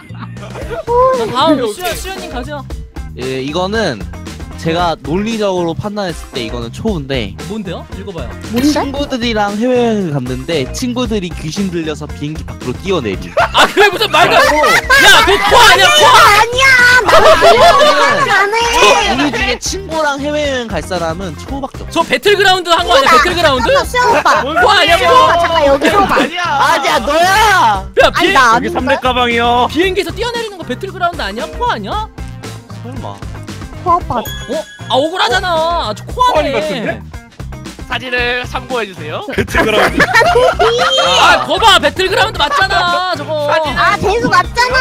다음 수현님 가죠. 예, 이거는 제가 논리적으로 판단했을 때 이거는 초인데. 뭔데요? 읽어봐요. 뭔데? 친구들이랑 해외여행을 갔는데 친구들이 귀신 들려서 비행기 밖으로 뛰어내리. 아 그게 무슨 말도 안 돼. 야 그거 코 아니야 코. 우리 중에 친구랑 해외여행 갈 사람은 초밖에 없어. 저 배틀그라운드 한 거 아니야? 배틀그라운드? 수영 오빠. 코 아니야 수영 코. 오빠 잠깐 여기로 봐. 아니야 너야. 야 아니 나 여기 아닌데? 3대 가방이요. 비행기에서 뛰어내리는 거 배틀그라운드 아니야? 코 아니야? 설마. 코 오빠. 아 억울하잖아. 저 코 아닌 것 아니네. 같은데? 사진을 참고해주세요. 배틀그라운드. 아 거봐 배틀그라운드 맞잖아 저거. 아 재수 맞잖아.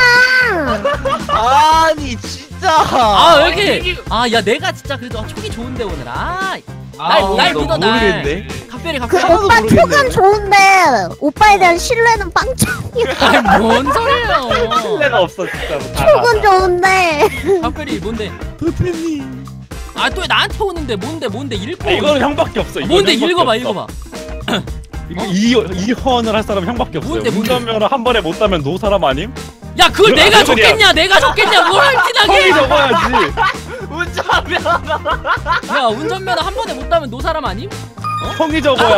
아니 진짜. 아 여기. 아 야 내가 진짜 그래도 촉이 좋은데 오늘. 날 믿어 날. 모르겠네. 각별이 그 각별이. 하나도 오빠 모르겠네. 촉은 좋은데 오빠에 대한 신뢰는 빵점이야. 아니 뭔 소리예요. 신뢰가 없어 진짜로. 촉은 좋은데. 각별이 뭔데? 도피님. 아 또 왜 나한테 오는데 뭔데 읽고. 이거는 형밖에 없어. 뭔데 이거는 읽어봐 형밖에 없어. 읽어봐. 이거 이헌을 할 사람 형밖에 없어요. 뭔데? 운전면허 한 번에 못 따면 노 사람 아님? 야 그걸 그건 내가 무슨 소리야? 줬겠냐 내가 줬겠냐 뭘 형이 티나게. 적어야지. 운전하면 야 운전면허 한 번에 못 따면 노 사람 아님? 형이 적어야.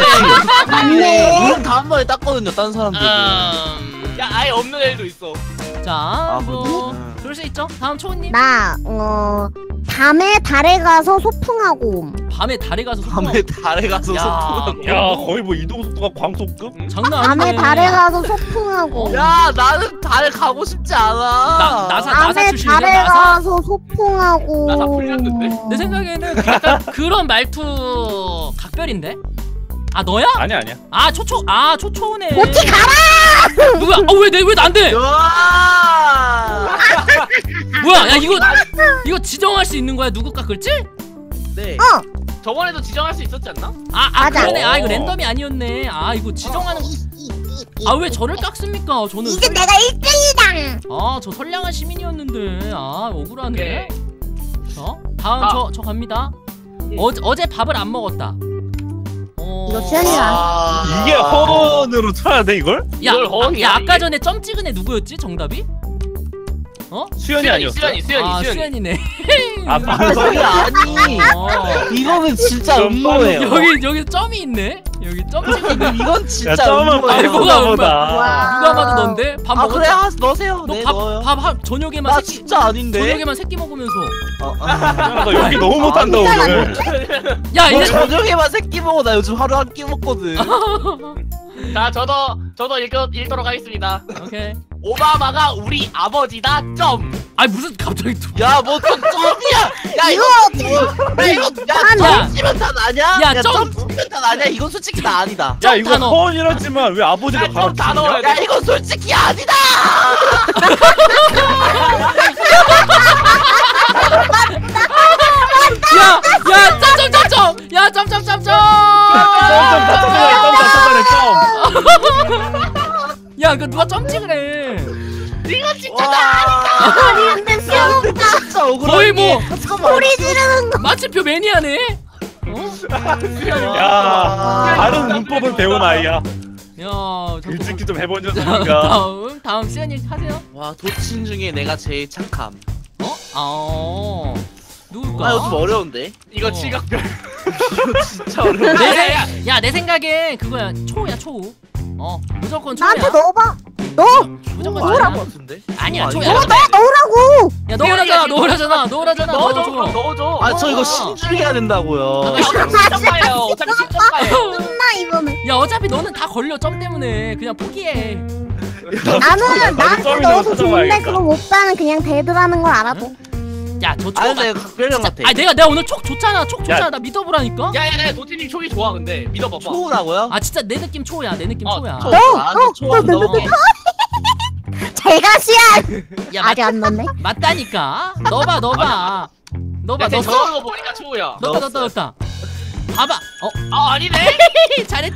맞네. 물은 다 한 번에 땄거든요 다른 사람들이. 야 아예 없는 애도 있어. 자, 뭐 그렇구나. 그럴 수 있죠. 다음 초원님. 나 밤에 달에 가서 소풍하고 옴. 밤에 달에 가서 밤에 달에 가서 야. 소풍하고. 야 거의 뭐 이동 속도가 광속급? 장난 밤에 아니네. 달에 가서 소풍하고. 야 나는 달 가고 싶지 않아. 나사 밤에 출신이야 달에 나사. 가서 소풍하고. 나사 풀렸는데? 내 생각에는 약간 그런 말투 각별인데. 아 너야? 아니야. 아 초초네. 어찌 가라! 누구야? 왜 난데? 와. 뭐야? 야 이거 지정할 수 있는 거야? 누구 깎을지? 네. 저번에도 지정할 수 있었지 않나? 맞아. 그러네. 아 이거 랜덤이 아니었네. 아 이거 지정하는. 아 왜 저를 깎습니까? 저는. 이제 내가 1등이다. 저 선량한 시민이었는데. 아 억울하네. 오케이. 다음 저 갑니다. 어제 밥을 안 먹었다. 이거 수현이야. 이게 허언으로 쳐야 돼 이걸? 이걸 허언이야, 아까 이게? 전에 점 찍은 애 누구였지? 정답이? 수현이 아니었어? 수현이. 수현이네. 아 그게 아니. 이거는 진짜 좀 음모예요. 여기 점이 있네. 여기 점 찍은 애. 이건 야 진짜 점은 음모예요. 뭐가 보다. 와. 누가 봐도 넌데? 밥 아 먹었다. 그래 넣으세요. 네 넣어요. 너밥 저녁에만 나 새끼. 진짜 아닌데. 저녁에만 새끼 먹으면서. 너 여기 너무 못한다 오늘. 야 너 이제 저녁에만 새끼 먹어. 나 요즘 하루 한 끼 먹거든. 자 저도 읽도록 하겠습니다. 오케이. 오바마가 우리 아버지다. 점. 아니 무슨 갑자기 또. 야뭐 점이야. 야 이거 야. 점치면탄 아니야? 야, 점. 점치면탄 아니야? 이건 솔직히 나 아니다. 야 이거 단어. 허언이라지만 왜 아버지가 야, 좀 다 넣어야 가르치냐? 돼. 야 이건 솔직히 아니다. 점점점점. 야 점점점점. 점점 야 그 누가 점 찍으래. 이거 진짜 아니 근데 수현 오빠 진짜 억울해. 거의 뭐 소리 지르는 거. 마침표 매니아네. 야 다른 문법을 배운 아이야. 야 저. 일찍이 좀 해본 적 자, 있는가? 다음 수현이 하세요. 와 도친 중에 내가 제일 착함. 누굴까? 아 요즘 어려운데. 이거 지각별. 진짜 어려운데. 내 생각엔 그거야. 초야 초. 무조건 초야. 나한테 넣어봐. 너 무조건 넣으라고. 초야. 같은데? 아니야 어, 초야. 너 넣으라고. 야 넣으라잖아. 넣으라잖아. 넣어줘. 그럼 넣어줘. 아 저 이거 신중해야 된다고요. 어차피 10점 가요. 어차피 10점 가요. 끝나 이거는. 야 어차피 너는 다 걸려 점 때문에 그냥 포기해. 나는 나한테 점이 넣어도 좀 좋은데 찾아봐야겠다. 그럼 오빠는 그냥 데드라는 걸 알아도. 야 저 초. 아니 내가 각별형 같아. 아 내가 오늘 촉 좋잖아. 촉 좋잖아. 나 믿어보라니까. 야야야 도티님 촉이 좋아 근데 믿어봐봐. 초라고요? 아 진짜 내 느낌 초야. 내 느낌 초야. 초. 너 초한다. 제가 시야. 야 아직 안 넣네. 맞다니까. 넣어봐. 야, 넣었어? 저런 거 보니까 초야. 넣었다. 봐봐. 아 아니네. 잘했지.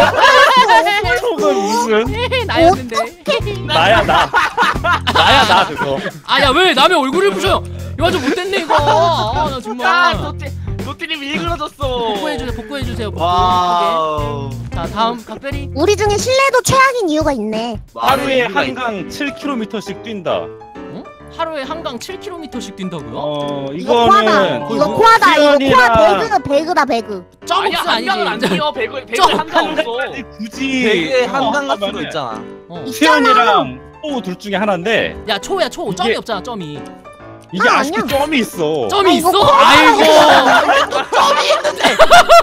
촉은 무슨? 나였는데. 나야 나 그거. 아야 왜 남의 얼굴을 부셔? 이거 좀 못됐네 이거. 나 야 정말. 노티님 일그러졌어. 복구해주세요. 와우. 자, 다음 각별이. 우리 중에 신뢰도 최악인 이유가 있네. 하루에 한강 7km씩 뛴다. 하루에 한강 7km씩 뛴다고요? 이거 코하다. 이거 코하다. 이거 코하 배그다 배그. 아니야 점수 한강은 안 아니지. 뛰어. 배그 점. 한강 없어. 굳이 되게 한강 같은 거 있잖아. 수현이랑 뽀 둘 중에 하나인데 야, 초야 초. 점이 이게- 없잖아, 점이. 이게 아, 아쉽게 아니야. 점이 있어. 점이 이거 있어? 코하다. 아이고. 점이 있는데.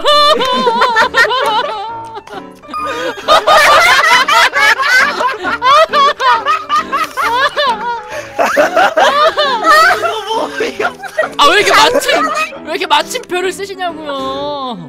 아, 왜 이렇게 마침표를 쓰시냐고요.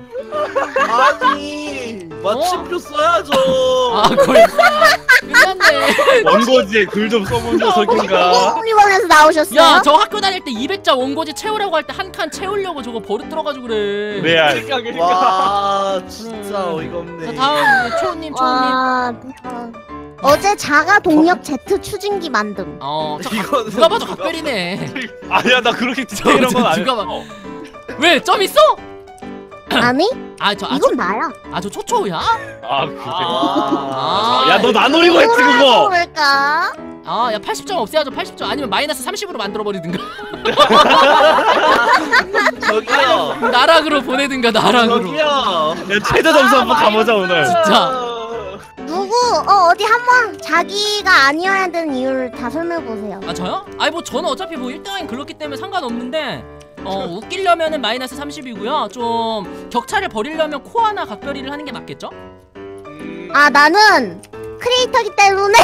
아니 마침표 써야죠. 아, 거의 끝났네. 원고지에 글 좀 써본 녀석인가. 공리원에서 나오셨어요? 야, 저 학교 다닐 때 200자 원고지 채우라고 할 때 한 칸 채우려고 저거 버릇 들어가지고 그래. 레알. 그러니까. 와 진짜 어이가 없네. 자, 다음 초우님. 와, 어제 자가 동력 제트 추진기 만듦. 이거는 누가 봐도 각별이네. 아니야 나 그렇게 디테일한 건 아니야. 누가 봐. 왜? 점 있어? 아니? 이건 나야. 저 초초야? 아 그래. 아, 야 너 나 노리고 했지 그거. 그럴까? 야 80점 없애야죠. 80점 아니면 마이너스 30으로 만들어 버리든가. 저기요. 나락으로 보내든가 나락으로. 저기요. 야 최저 점수 한번 가보자 오늘. 진짜. 누구 어디 한번 자기가 아니어야 되는 이유를 다 설명해 보세요. 저요? 뭐 저는 어차피 뭐 1등하긴 글렀기 때문에 상관없는데 웃기려면은 마이너스 30이고요. 좀 격차를 벌이려면 코아나 각별이를 하는 게 맞겠죠? 아 나는 크리에이터기 때문에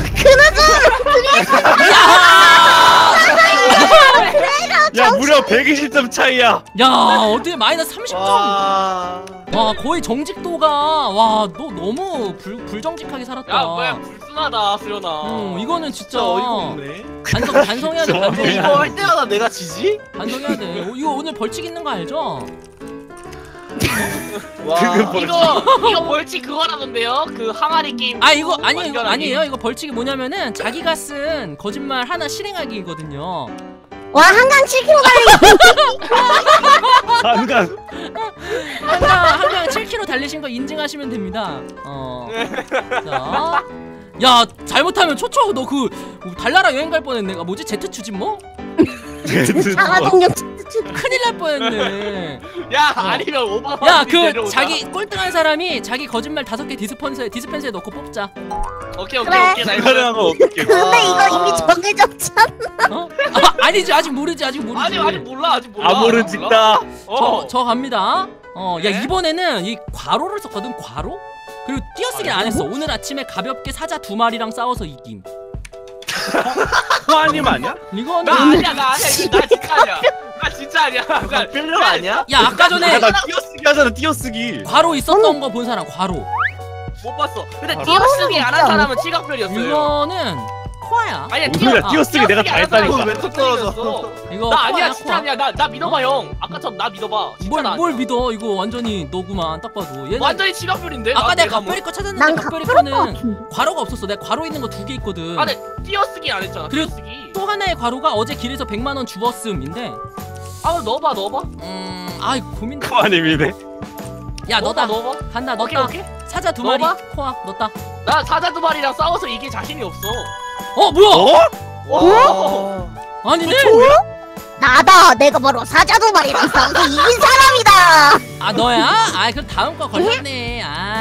야 무려 120점 차이야. 야 어떻게 마이너스 30점? 와. 거의 정직도가 와 너 너무 불정직하게 살았다. 야 뭐야 불순하다 수연아. 이거는 진짜 진짜 어이가 없네. 반성해야 돼. 이거 할 때마다 내가 지지? 반성해야 돼. 이거 오늘 벌칙 있는 거 알죠? 와. 이거 벌칙 그거라던데요? 그 항아리 게임. 이거 완결하기. 아니에요. 이거 벌칙이 뭐냐면은 자기가 쓴 거짓말 하나 실행하기거든요. 와 한강 7km 달리기. 한강. 한강 7km 달리신 거 인증하시면 됩니다. 자, 야 잘못하면 초초 너 그 달나라 여행 갈 뻔했네. 뭐지 제트 추진 뭐? 자가 동력 큰일 날 뻔했네. 야 아니면 오바마. 야 그 자기 꼴등한 사람이 자기 거짓말 5개 디스펜서에 넣고 뽑자. 오케이 그래. 나 이거. 가능한 거 어떻게? 근데 이거 이미 정해졌잖아. 아니지 아직 모르지. 아직 몰라. 아무른 짓다. 저 갑니다. 야 이번에는 이 괄호를 썼거든. 괄호? 그리고 띄어쓰기를 안 했어. 오늘 아침에 가볍게 사자 2마리랑 싸워서 이김. 호아님 아니야? 이거는 나 아니야 나 진짜 아니야. 나 진짜 아니야. 필요 아니야? 야 아까 전에 나 띄어쓰기 하잖아 띄어쓰기. 괄호 있었던 거 본 사람 괄호. 못 봤어. 근데 띄어쓰기 안 한 사람은 칠각별이었어요. 이거는 코아야. 아니야 무슨 띄어쓰기 내가 다 했다니까. 왜 또 떨어져? 이거 나 아니야 코아야, 진짜 코아. 아니야. 나 믿어봐 형. 아까처럼 나 믿어봐. 진짜 나 뭘 믿어? 이거 완전히 너구만 딱 봐도. 얘는 완전히 칠각별인데. 아까 내가 뭐. 각별이 거 찾았는데 난 각별이 각별할 것 거는 같은데. 괄호가 없었어. 내가 괄호 있는 거 2개 있거든. 아, 근데 띄어쓰기 안 했잖아. 그리고 띄어쓰기. 또 하나의 괄호가 어제 길에서 100만 원 주웠음인데. 넣어봐. 고민돼. 호아님이네. 야 너다. 넣어봐. 간다. 오케이 넣었다. 오케이. 사자 2마리. 넣어봐. 코아 넣었다. 나 사자 2마리랑 싸워서 이길 자신이 없어. 뭐야? 와. 아니네. 나다. 내가 바로 사자 2마리랑 싸워서 이긴 사람이다. 너야? 그럼 다음 거 걸렸네.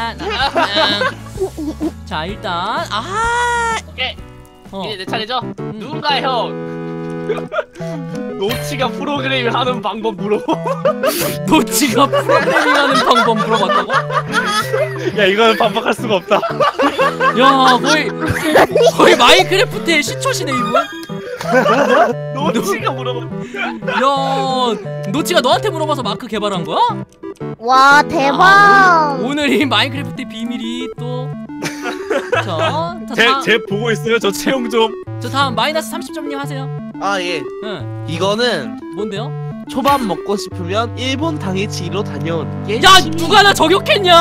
자 일단 오케이. 어. 이제 내 차례죠? 누군가 형. 노치가 프로그래밍 하는 방법 물어봐. 노치가 프로그래밍하는 방법 물어봤다고? 야 이거는 반박할 수가 없다. 야 거의 마인크래프트의 시초시네 이분. 노치가 물어봐. 야 노치가 너한테 물어봐서 마크 개발한 거야? 와 대박. 오늘 이 마인크래프트의 비밀이 또. 제 보고 있어요. 저 채용 좀. 저 다음 마이너스 30점님 하세요. 아 예. 응. 이거는 뭔데요? 초밥 먹고 싶으면 일본 당일치기로 다녀온 게. 야 누가 나 저격했냐?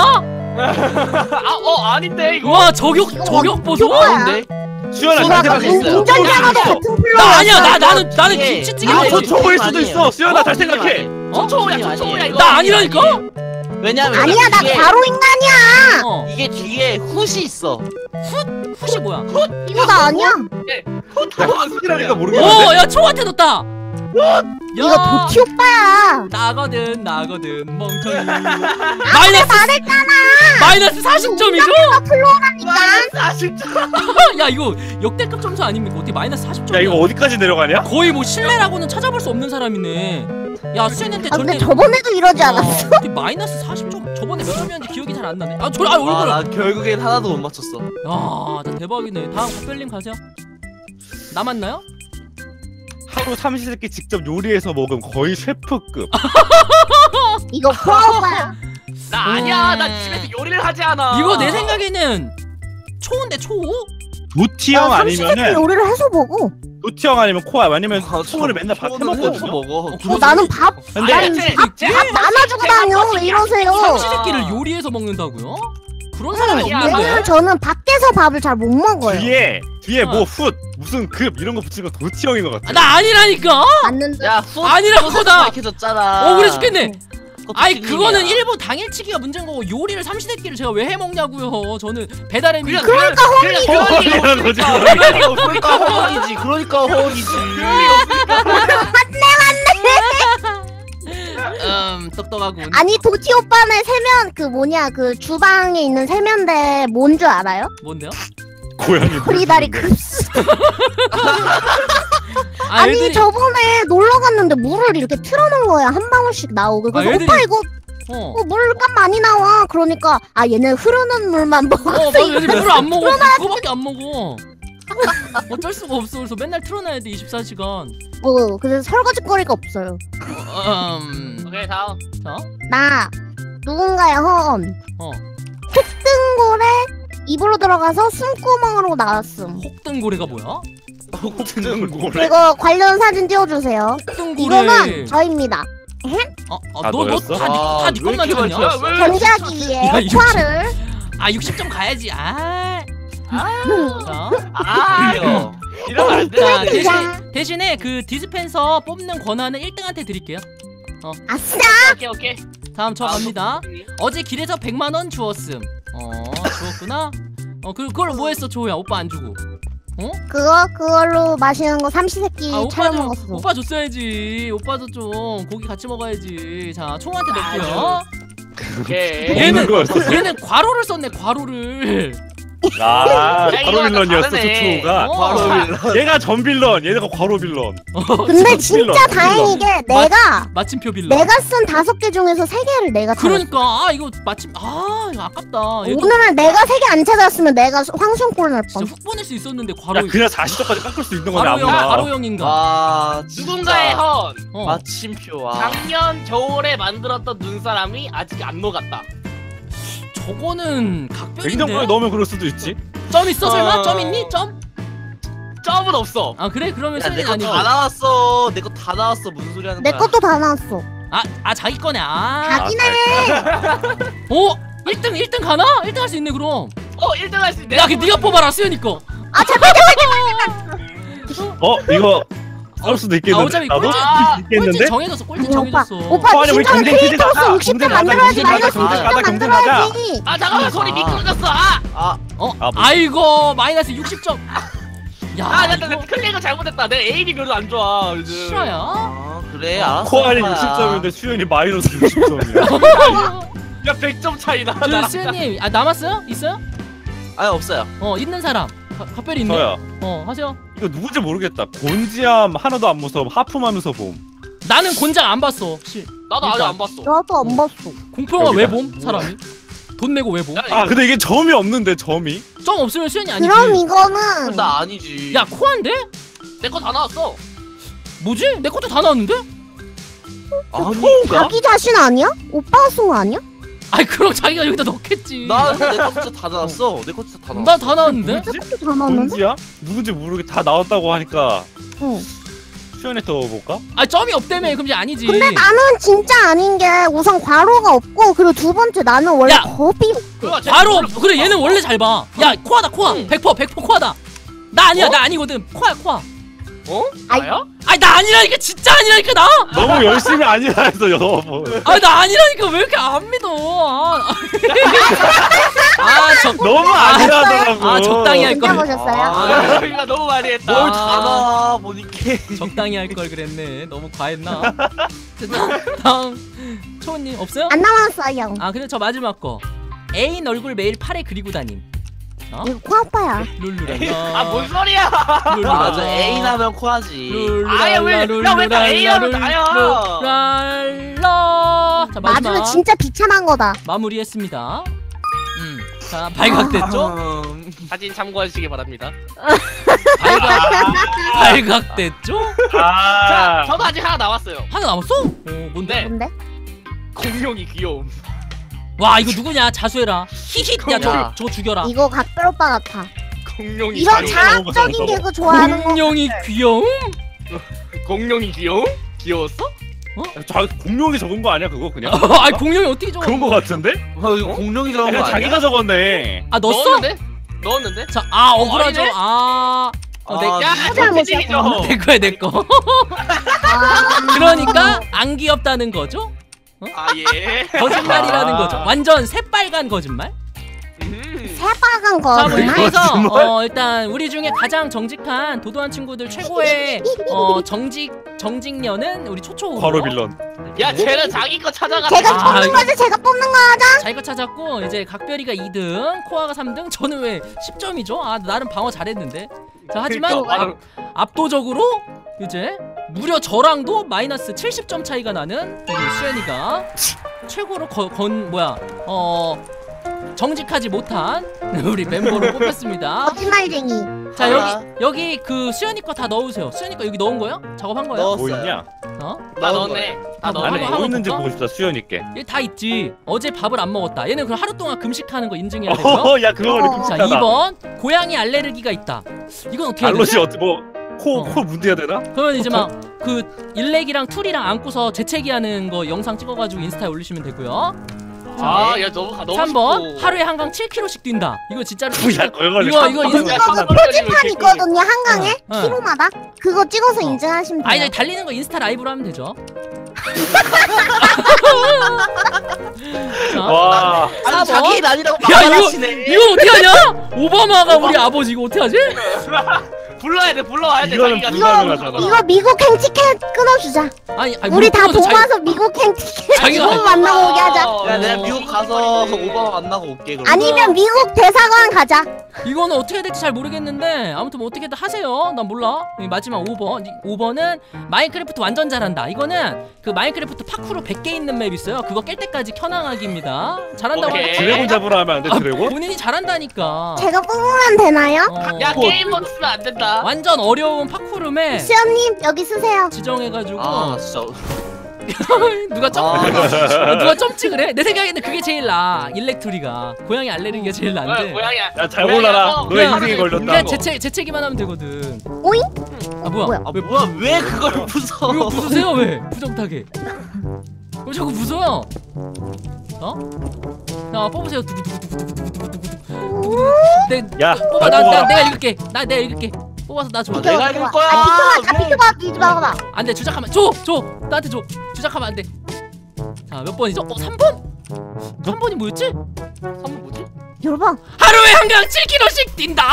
아닌데 이거. 와 저격 보소? 이거 뭐야? 아닌데? 수연아 누가 잘 생각했어. 운전자가도 같은 플로. 나 아니야 나는 김치찌개 아, 저 먹지. 초보일 수도 있어. 수연아 잘 생각해. 초초야 초초야 이거. 나 아니라니까? 왜냐면 아니야 나 이게, 과로 인간이야. 어. 이게 뒤에 훗이 있어. 훗이 뭐야? 이거 나 아니야. 훗이라니까 모르겠는데. 오, 야 초한테 넣었다. 이거 도티 오빠야. 나거든 멍청이. 마이너스 40점이죠? 플로라니까. 40점. 야 이거 역대급 점수 아닙니까? 어떻게 마이너스 40점이야? 야 이거 어디까지 내려가냐? 거의 뭐 신뢰라고는 찾아볼 수 없는 사람이네. 야 수현이한테 아 근데 절대 저번에도 이러지 않았어? 어떻게 마이너스 40점? 저번에 몇 점이었는지 기억이 잘 안 나네. 얼굴. 나 결국엔 하나도 못 맞췄어. 야, 나 대박이네. 다음 각별님 가세요. 남았나요? 하루 삼시세끼 직접 요리해서 먹으면 거의 셰프급. 이거 코아 오빠야. 나 아니야. 나 집에서 요리를 하지 않아. 이거 내 생각에는 초인데 초? 도티형 삼시세끼 아니면은 요리를 해서 먹어. 도티형 아니면 코아 아니면 아, 소를 맨날 밥 초는 해서 해먹거든요. 먹어. 나는 밥 근데 아니, 나눠주고 다녀. 왜 이러세요? 삼시세끼를 요리해서 먹는다고요? 그런 사람이 아니야. 없는데. 왜냐면 저는 밖에서 밥을 잘 못 먹어요. 뒤에 뭐 훗 무슨 급 이런 거 붙이는 거 도티형인 것 같아. 나 아니라니까. 맞는데. 야, 훗 아니라고 나. 밝혀졌잖아. 억울해 죽겠네. 아이 튀김이야. 그거는 일본 당일치기가 문제인 거고 요리를 삼시세끼를 제가 왜 해먹냐고요. 저는 배달의 민족. 그러니까 허언이라는 거지. 그러니까 허언이지. 그러니까 허언이지. 똑똑하군. 아니 도티 오빠네 세면 그 뭐냐 그 주방에 있는 세면대 뭔 줄 알아요? 뭔데요? 고양이. 프리다리 급수. 아니 애들이- 저번에 놀러 갔는데 물을 이렇게 틀어놓은 거야. 한 방울씩 나오고. 그래서 애들이- 오빠 이거 어. 물감 많이 나와. 그러니까 아 얘는 흐르는 물만 먹어. 맞아. 애들 물을 안 먹어. 그거밖에 안 먹어. 어쩔 수가 없어. 그래서 맨날 틀어놔야 돼 24시간. 그래서 설거지 거리가 없어요. 오케이 다음. 자, 나 누군가의 허언. 혹등골에 입으로 들어가서 숨구멍으로 나왔음. 혹등고래가 뭐야? 고래. 이거 관련 사진 띄워주세요. 혹등고래. 이거는 저입니다. 아, 너였어? 네 것만 왜 이렇게 줬냐? 많이 줬어? 견제하기 야, 위해 이거 코아를 60점 가야지. 자, 아요. 이러면 안 자 돼. 대신에 그 디스펜서 뽑는 권한은 1등한테 드릴게요. 아싸. 오케이. 다음 저 갑니다. 어제 길에서 100만원 주웠음. 주웠구나. 그걸 뭐 했어 조야? 오빠 안 주고. 그걸로 마시는 거 삼시세끼 차려 먹었어. 오빠 줬어야지. 오빠도 좀 고기 같이 먹어야지. 자 총한테 넣고요. 오케이. 얘는 괄호를 썼네. 괄호를. 아 야, 과로 이거 빌런이었어 다르네. 초초가. 어. 얘가 전 빌런, 얘가 과로 빌런. 근데 진짜 다행이게 내가 마침표 빌런. 내가 쓴 5개 중에서 3개를 내가 찾았어. 그러니까 이거 마침 이거 아깝다. 얘도 오늘은 내가 3개 안 찾았으면 내가 황송골 날 뻔. 진짜 훅 보낼 수 있었는데 야 괄호. 그냥 40점까지 깎을 수 있는 거네 괄호형 아무나. 괄호형인가? 와, 진짜. 누군가의 헌. 마침표. 와. 작년 겨울에 만들었던 눈사람이 아직 안 녹았다. 저거는 냉장고에 각별인데. 넣으면 그럴 수도 있지. 점 있어 설마? 어. 점 있니? 점? 점은 없어. 아 그래? 그러면 야, 수현이 내 거 아니고. 다 나왔어. 내 거 다 나왔어. 무슨 소리 하는 내 거야? 것도 다 나왔어. 자기 거네. 자기네. 1등 가나? 1등 할 수 있네 그럼. 1등 할 수 있네. 야, 네가 뽑아라 수현이 거. 아 제발. 이거 싸울 수도 있겠는데. 어차피 나도 꼴찌 있겠는데. 꼴찌 정해졌어. 꼴찌 오빠 정해졌어. 오빠 아니, 우리 진짜로 경쟁 크리에이터로서 가자. 60점 경쟁 가자, 만들어야지. 경쟁 마이너스 가자, 60점 경쟁 가자. 만들어야지. 잠깐만 소리 미끄러졌어. 뭐. 아이고 마이너스 60점. 야, 나 클릭을 잘못했다. 내 에임이 별로 안 좋아 요즘. 실화야? 아, 그래. 알았어. 코알이 오빠야. 60점인데 수현이 마이너스 60점이야. 야 100점 차이나. 수현님, 남았어요? 있어요? 아니, 없어요. 있는 사람. 각별이 있네. 저야. 하세요. 이거 누군지 모르겠다. 곤지암 하나도 안 무서워. 하품하면서 봄. 나는 곤장 안 봤어. 혹시 나도 아직 그러니까. 안 봤어. 나도 안 봤어. 공포영화 왜 여기다. 봄? 사람이 돈 내고 왜 봄? 아 근데 이게 점이 없는데 점이? 점 없으면 수현이 아니지. 그럼 이거는 나 아니지. 야 코한데? 내 거 다 나왔어. 뭐지? 내 것도 다 나왔는데? 아니, 자기 자신 아니야? 오빠가 쓴 거 아니야? 아이 그럼 자기가 여기다 넣겠지. 나내거 진짜 다 나왔어. 내 거 진짜 다 나왔어. 나 다 나왔는데? 내 것도 다 나왔는데? 곤지야? 누군지 모르게 다 나왔다고 하니까 응. 수현이 더 볼까? 아 점이 없다며 그럼 이제 아니지. 근데 나는 진짜 아닌 게 우선 괄호가 없고 그리고 두 번째 나는 원래 야! 겁이 바로 그래 얘는 원래 잘 봐. 야 코아다 코아. 100% 코아다. 나 아니야 나 아니거든. 코아야 코아. 어? 아이. 나야? 아니 나 아니라니까 진짜 아니라니까 나. 너무 열심히 아니라 했어 여보. 아니 나 아니라니까 왜 이렇게 안 믿어? 너무 아니라 하더라고. 아 적당히 할 진짜 걸. 보셨어요? 저희가 너무 많이 했다. 뭘 잘아 보니께. 적당히 할 걸 그랬네. 너무 과했나? 자, 다음 초우님 없어요? 안 남았어요. 아 그래 저 마지막 거. 애인 얼굴 매일 팔에 그리고 다님. 이거 코아파야. 룰루랄라. 아, 뭔 소리야? 맞아 애인 하면 코하지. 아야, 왜 다 A하면 나야? 룰랄라. 자 맞으면 마지막 진짜 비참한 거다. 마무리했습니다. 자 발각됐죠? 사진 참고하시기 바랍니다. 발각됐죠? 자, 저도 아직 하나 남았어요. 하나 남았어? 오 뭔데? 네. 뭔데? 공룡이 귀여움. 와 이거 누구냐 자수해라. 히힛 야 야. 저거 죽여라. 이거 각별 오빠 같아. 공룡이 이런 귀여움. 자학적인 개그 좋아하는 거. 공룡이 귀여움? 공룡이 귀여움? 귀여웠어? 자 공룡이 적은 거 아니야 그거 그냥? 아니 공룡이 어떻게 적어? 그런 거 같은데? 이거 공룡이 적은 거 그냥 아니야? 자기가 적었네. 아 넣었어? 넣었는데? 자, 억울하죠. 어리네? 야, 잘못이죠. 내 거야 내 거. 아, 그러니까 안 귀엽다는 거죠? 아 예. 거짓말이라는 거죠. 완전 새빨간 거짓말. 새빨간 거. 자, 우리 정말? 그래서 일단 우리 중에 가장 정직한 도도한 친구들 최고의 정직녀는 우리 초초. 과로 빌런. 야, 쟤는 자기 거 찾아가. 제가 아, 뽑는 거지. 제가 뽑는 거 하자. 자기가 찾았고 이제 각별이가 2등, 코아가 3등. 저는 왜 10점이죠? 아 나름 방어 잘했는데. 자 하지만 그러니까, 압도적으로 이제 무려 저랑도 마이너스 70점 차이가 나는 우리 수연이가 최고로 정직하지 못한 우리 멤버로 뽑혔습니다. 거짓말쟁이. 자 여기 그 수연이 거 다 넣으세요. 수연이 거 여기 넣은 거요? 작업한 거요? 넣었어요. 뭐 있냐? 어? 나 넣었네. 나 뭐 안에 넣었네. 한번 뭐 있는지 볼까? 보고 싶다 수연 있게. 얘 다 있지. 어제 밥을 안 먹었다. 얘는 그럼 하루 동안 금식하는 거 인증해야 되고요. 야 그거 자 느낌있다. 2번 고양이 알레르기가 있다. 이건 어떻게 해야 알로시 되지? 어떻게 코 문대야 되나? 그러면 이제 막 그 일렉이랑 툴이랑 안고서 재채기 하는 거 영상 찍어가지고 인스타에 올리시면 되고요. 아, 야, 너무 3번 하루에 한강 7km씩 뛴다. 이거 진짜로 야 걸걸려. 이거 인증. 이거 그 표지판 있거든요. 한강에 응. 키로마다. 그거 찍어서 인증하시면 돼요. 아니 달리는 거 인스타 라이브로 하면 되죠. 자, 와. 아니 4번. 자기 일 아니라고 야 말하시네. 이거 어떻게 하냐? 오바마가 우리 아버지 이거 어떻게 하지? 불러야 돼. 불러와야 돼. 이거는 자기가 불가능하잖아. 이거 미국 행 티켓 끊어주자. 아니 우리 다 끊어서 모아서 미국 행 티켓 자기가 미국 만나고 오게 하자. 야 내가 미국 가서 오바마 만나고 올게 그럼. 아니면 미국 대사관 가자. 이거는 어떻게 해야 될지 잘 모르겠는데 아무튼 뭐 어떻게든 하세요. 난 몰라. 마지막 5번은 마인크래프트 완전 잘한다. 이거는 그 마인크래프트 파쿠르 100개 있는 맵 있어요. 그거 깰 때까지 켜나가기입니다. 잘한다고 오케이. 하는데 드래곤 잡으러 하면 안 돼 드래곤? 본인이 잘한다니까. 제가 뽑으면 되나요? 야, 게임 모드 쓰면 안 된다. 완전 어려운 파쿠르 맵 수연님 여기 쓰세요. 지정해가지고 아 진짜. 누가 점찍을 해? 내 생각에는 그게 제일 나아. 일렉트리가 고양이 알레르기가 제일 난데. 고양이야. 야 잘 골라라. 너의 그냥- 인생이 걸렸다. 그냥 재채기만 하면 되거든. 오잉? 아 뭐야? 아 뭐야 왜 그걸 부숴? 이거 부수세요 왜? 부정타게. 왜 자꾸 부숴요? 어? 자 뽑으세요. 두구두구두구두구두구두구. 야 뽑아 내가 읽을게. 내가 읽을게. 뽑아서 나 줘. 내가 읽을 거야. 비켜봐. 비켜봐. 안돼 주작하면 줘 나한테 줘. 주작하면 안 돼. 자 몇 번이죠? 3번? 3번이 뭐였지? 3번 뭐지? 여러분. 하루에 한강 7km씩 뛴다.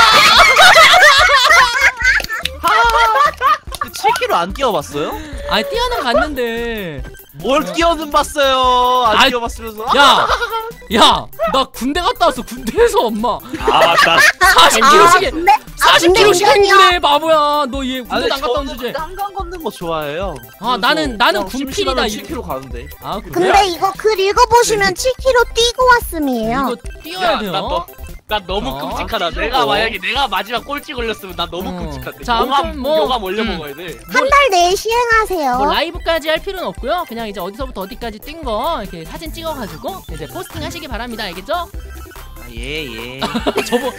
7km 안 뛰어봤어요? 아니 뛰어는 갔는데. 뭘 뛰어는 봤어요? 안 아이, 뛰어봤으면서? 야, 나 군대 갔다 왔어. 군대에서 엄마 아 맞다. 40km씩 근데 40km씩 운전이요? 했는데 바보야. 너 얘 군대 안 갔다 온 주제. 한강 걷는 거 좋아해요. 아, 나는 군필이다. 7km 가는데. 아 그래? 근데 이거 글 읽어보시면 7km 뛰고 왔음이에요. 이거 뛰어야 야, 돼요. 나 너무 어? 끔찍하다. 내가 만약에 내가 마지막 꼴찌 걸렸으면 나 너무 끔찍한데. 자, 아무튼 뭐, 요감 올려 먹어야 돼. 한 달 내에 시행하세요. 뭐 라이브까지 할 필요는 없고요. 그냥 이제 어디서부터 어디까지 뛴 거 이렇게 사진 찍어가지고 이제 포스팅 하시기 바랍니다. 알겠죠? 예. 저거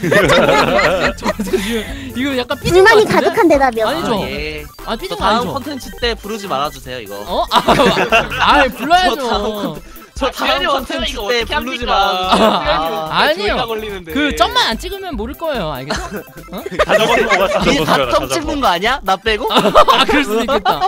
이거 약간 삐진 거 불만이 같은데? 가득한 대답이요. 아니죠? 예. 아 삐진 저 거 다음 아니죠? 컨텐츠 때 부르지 말아주세요 이거. 어? 불러야죠. 저 수현이 다음 어때요? 콘텐츠 이거 때 어떻게 부르지 합니까? 마. 아니요. 저희가 걸리는데. 그 점만 안 찍으면 모를 거예요. 알겠어? 자전거 타고 가자. 이게 다점 찍는 거 아니야? 나 빼고? 아 그럴 수도 있겠다.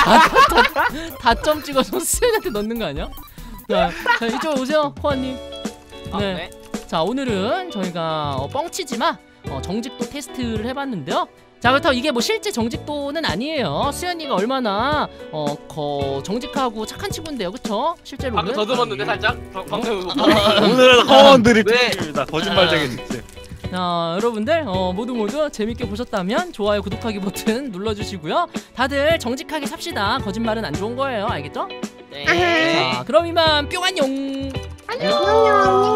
다점 찍어서 수현이한테 넣는 거 아니야? 자 이쪽 오세요, 코아님. 네. 자 오늘은 저희가 뻥치지마 정직도 테스트를 해봤는데요. 자 그렇다고 이게 뭐 실제 정직도는 아니에요. 수현이가 얼마나 정직하고 착한 친구인데요, 그쵸? 실제로는. 방금 더듬었는데 살짝 방금 오늘은 허원들이 왜? 특집입니다. 거짓말쟁이 특집. 자 여러분들 모두 재밌게 보셨다면 좋아요 구독하기 버튼 눌러주시고요. 다들 정직하게 삽시다. 거짓말은 안 좋은 거예요, 알겠죠? 네. 자 그럼 이만 뿅 안녕. 안녕.